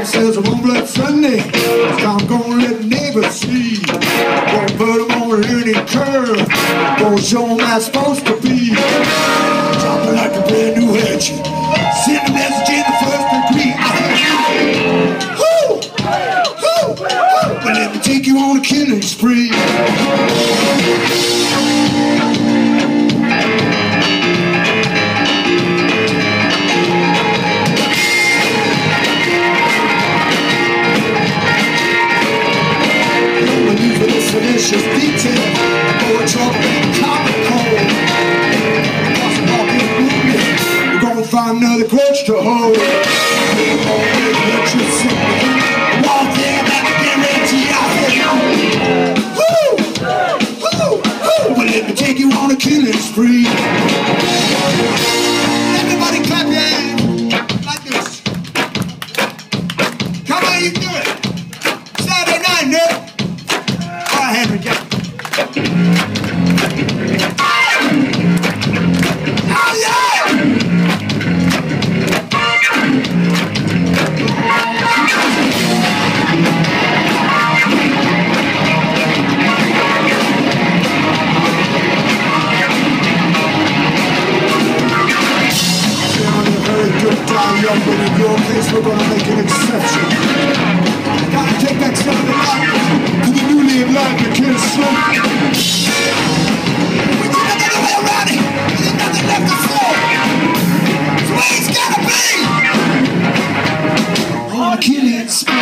says I won't let Sunday, so I'm gonna let the neighbors see. Gonna put them on a learning curve, gonna show them how it's supposed to be. Dropping like a brand new hedge, send a message in the first degree. Woo! Woo! Woo! Well, let me take you on a killing spree. Delicious detail, more trouble than common cold. Across the walking movement, we're gonna find another grudge to hold. We're gonna let you sit there, walk there, back again, woo! Woo! Woo! Well, let me take you on a killing spree. Everybody clap your hands like this. Come on, you can do it. Saturday night, nerd. Henry, get it. Oh, yeah! Very good down young, but in your case we're gonna make an exception. Gotta take that step of the life to the newly enlightened kid slow. We did another way around it, and there's nothing left to fall. So it's gotta be on a killing spree.